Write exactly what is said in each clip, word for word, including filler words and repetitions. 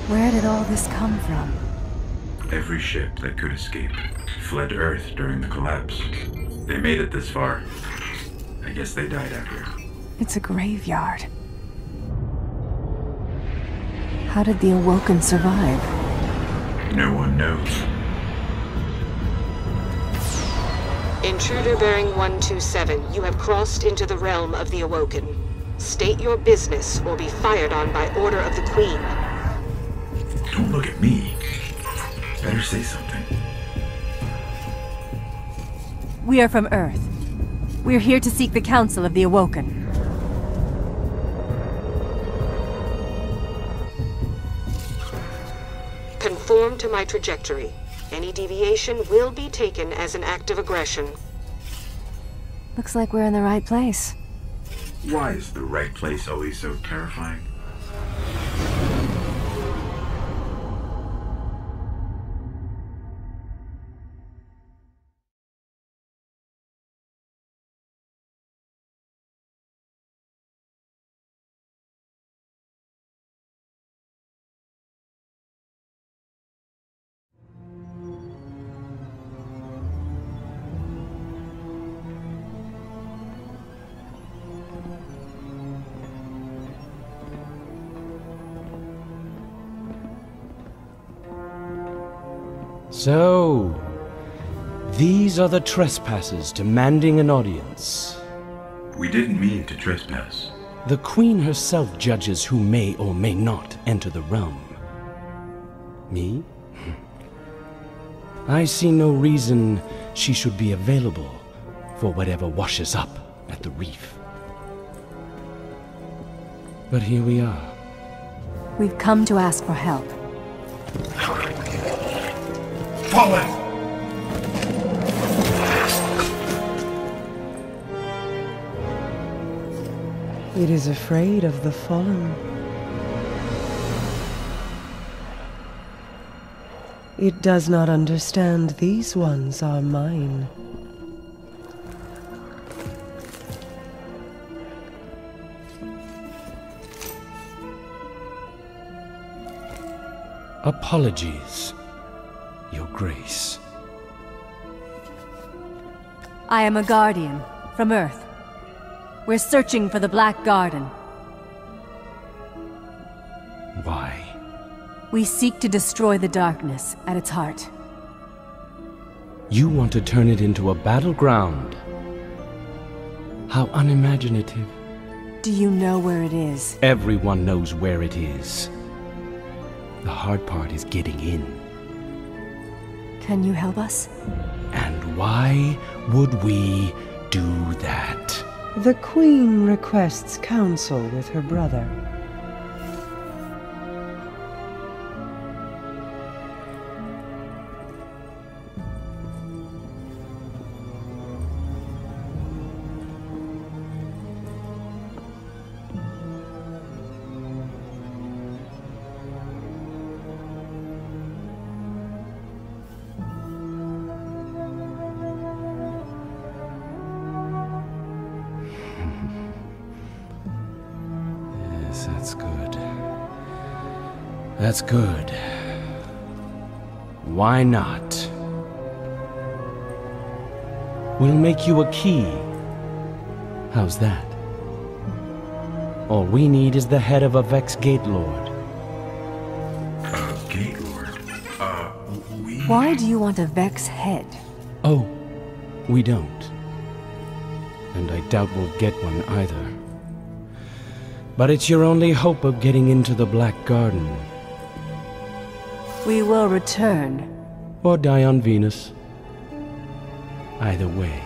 Where did all this come from? Every ship that could escape fled Earth during the collapse. They made it this far. I guess they died out here. It's a graveyard. How did the Awoken survive? No one knows. Intruder bearing one two seven, you have crossed into the realm of the Awoken. State your business or be fired on by order of the Queen. Don't look at me. Better say something. We are from Earth. We're here to seek the Council of the Awoken. Conform to my trajectory. Any deviation will be taken as an act of aggression. Looks like we're in the right place. Why is the right place always so terrifying? So, these are the trespassers demanding an audience. We didn't mean to trespass. The Queen herself judges who may or may not enter the realm. Me? I see no reason she should be available for whatever washes up at the reef. But here we are. We've come to ask for help. Fallen! It is afraid of the fallen. It does not understand these ones are mine. Apologies, Your Grace. I am a Guardian from Earth. We're searching for the Black Garden. Why? We seek to destroy the darkness at its heart. You want to turn it into a battleground? How unimaginative. Do you know where it is? Everyone knows where it is. The hard part is getting in. Can you help us? And why would we do that? The Queen requests counsel with her brother. That's good. That's good. Why not? We'll make you a key. How's that? All we need is the head of a Vex Gate Lord. Uh, Gate Lord? Uh, we... Why do you want a Vex head? Oh, we don't. And I doubt we'll get one either. But it's your only hope of getting into the Black Garden. We will return. Or die on Venus. Either way.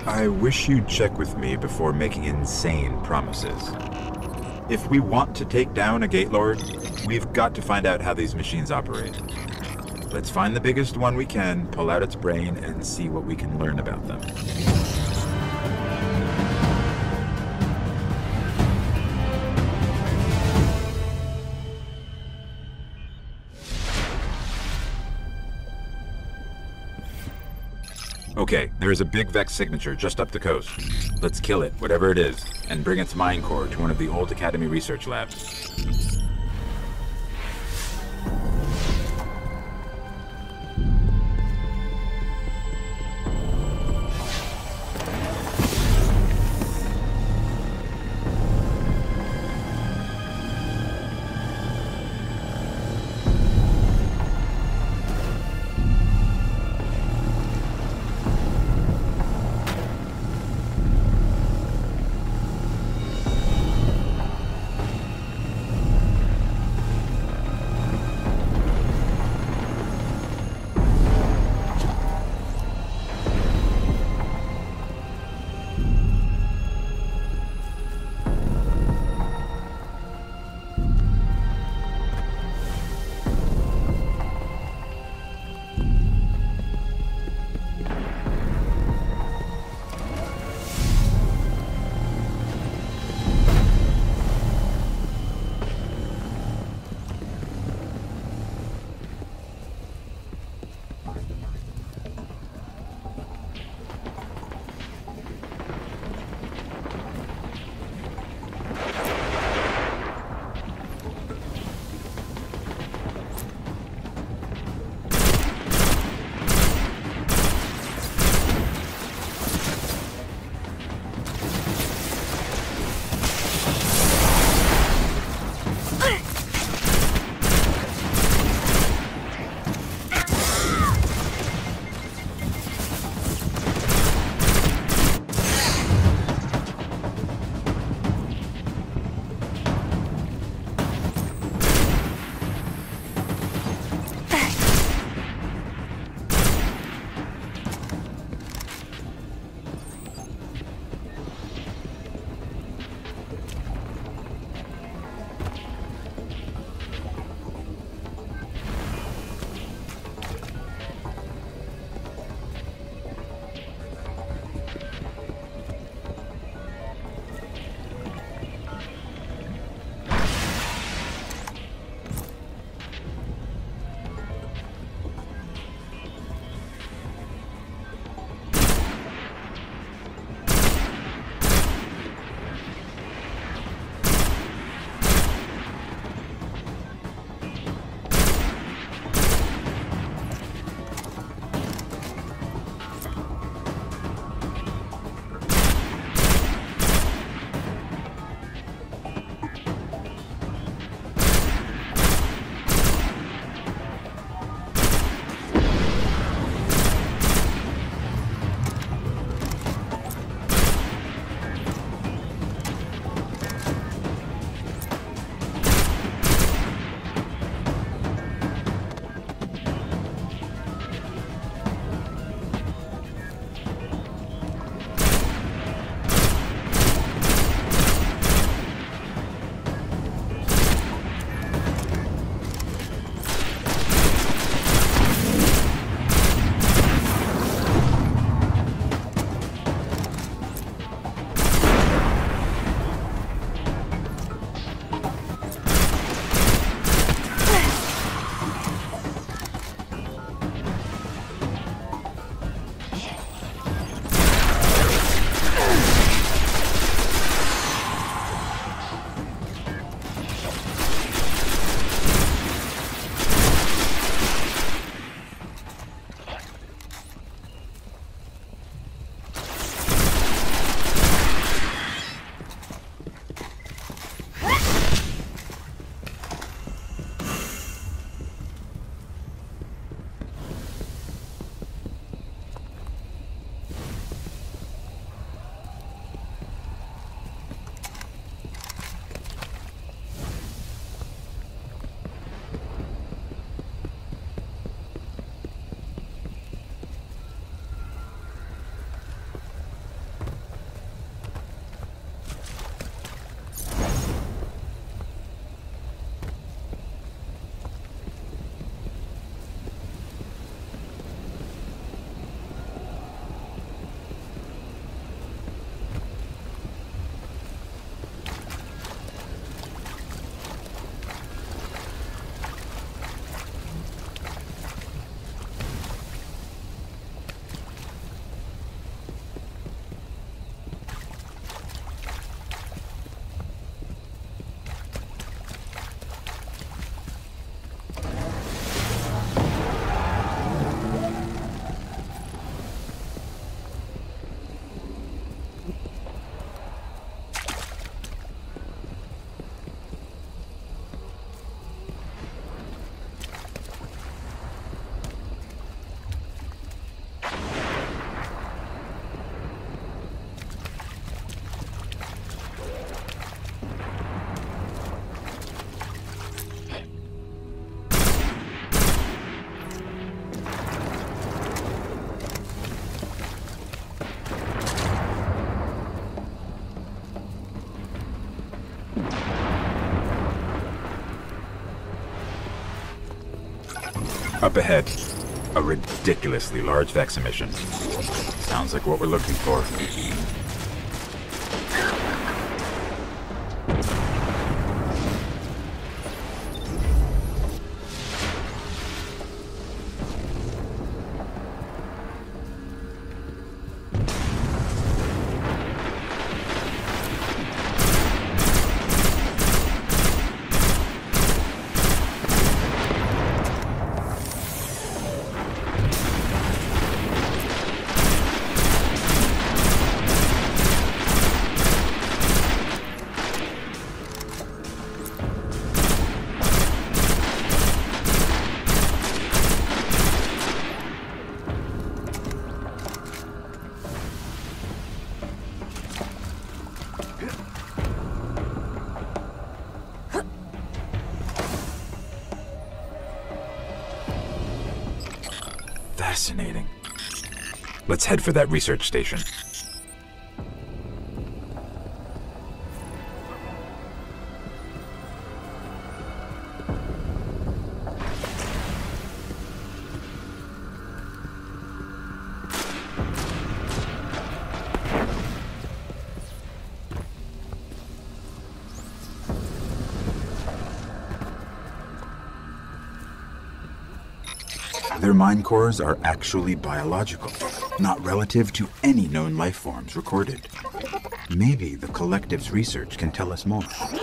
I wish you'd check with me before making insane promises. If we want to take down a Gate Lord, we've got to find out how these machines operate. Let's find the biggest one we can, pull out its brain, and see what we can learn about them. Okay, there is a big Vex signature just up the coast. Let's kill it, whatever it is, and bring its mind core to one of the old Academy research labs. Up ahead, a ridiculously large Vex emission. Sounds like what we're looking for. Fascinating. Let's head for that research station. Their mind cores are actually biological, not relative to any known life forms recorded. Maybe the Collective's research can tell us more.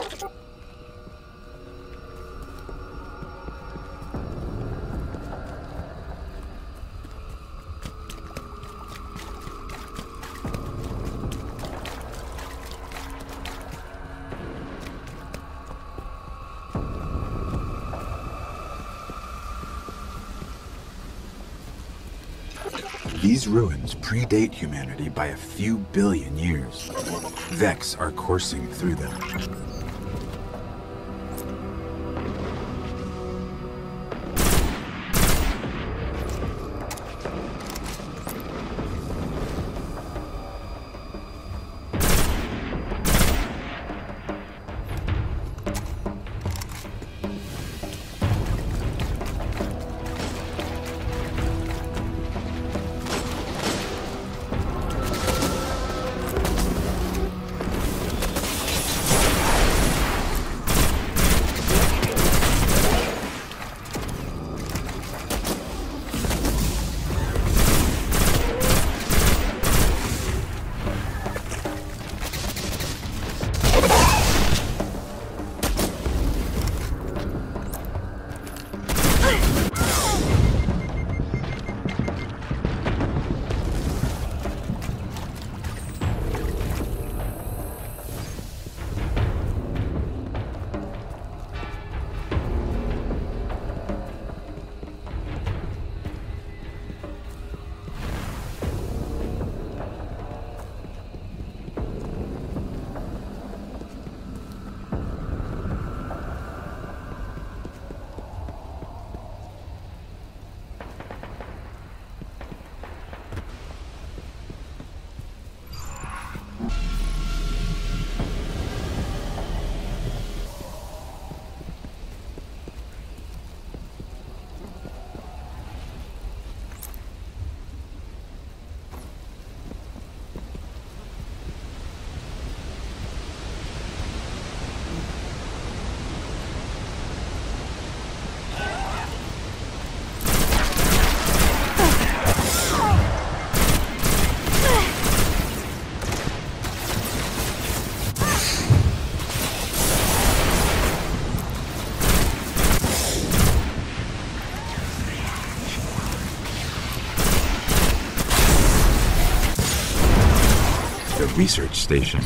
These ruins predate humanity by a few billion years. Vex are coursing through them. Research station.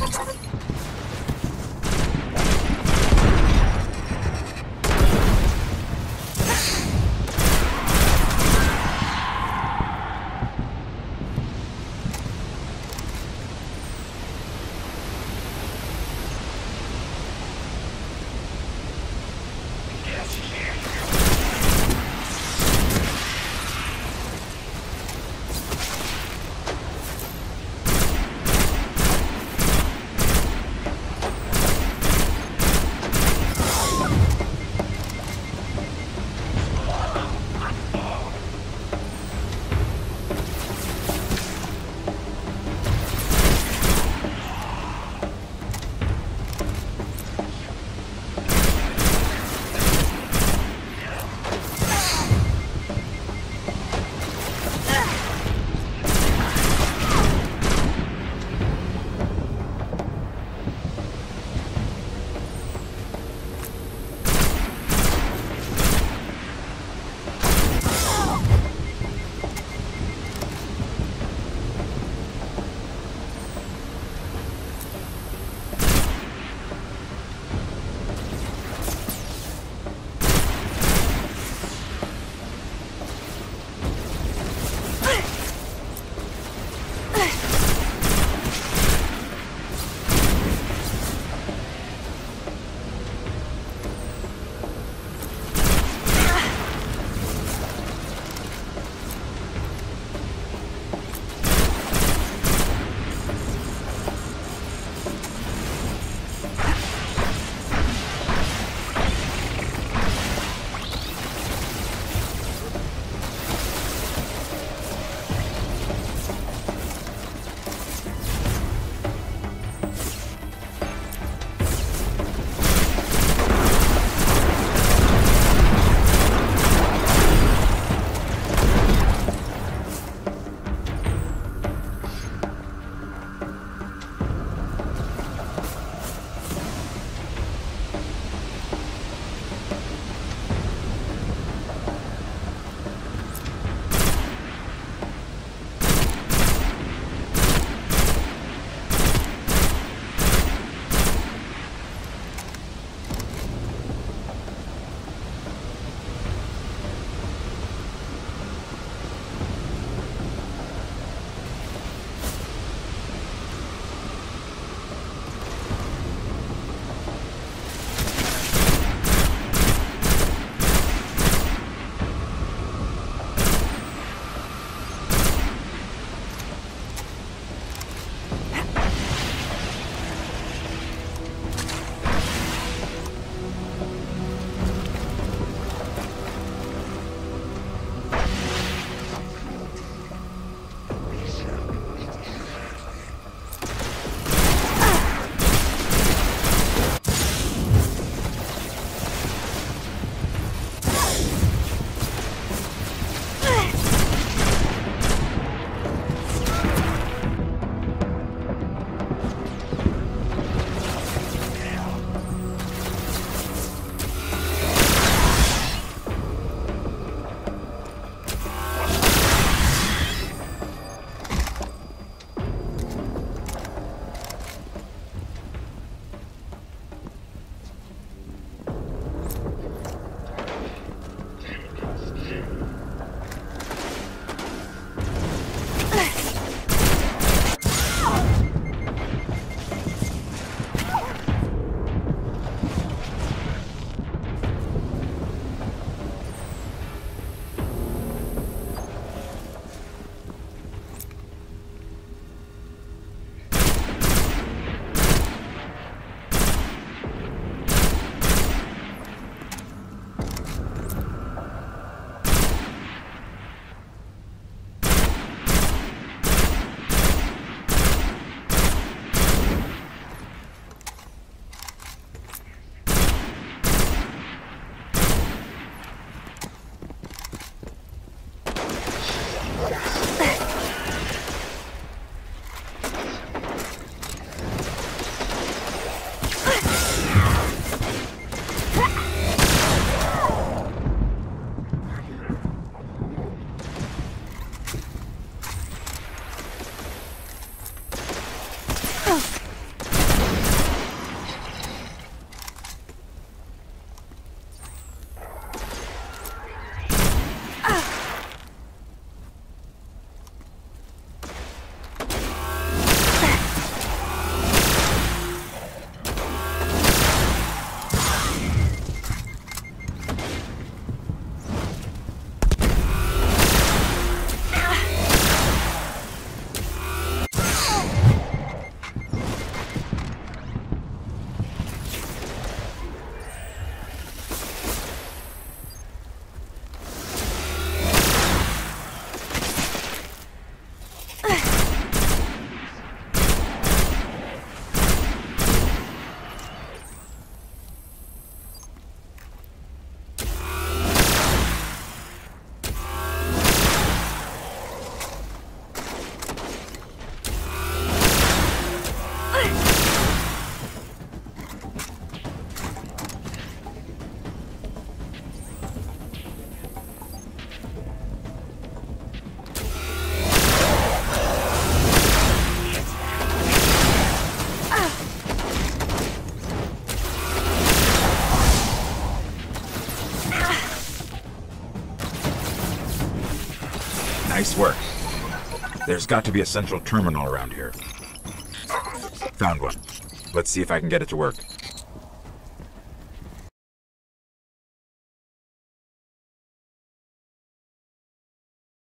Nice work. There's got to be a central terminal around here. Found one. Let's see if I can get it to work.